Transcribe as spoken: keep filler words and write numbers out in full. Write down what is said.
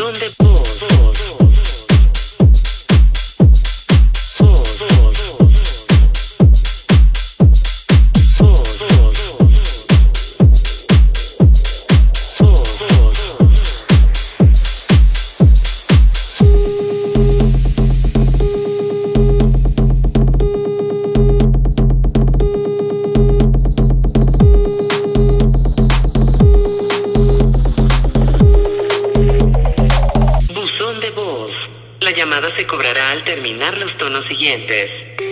Buzón de voz. La llamada se cobrará al terminar los tonos siguientes.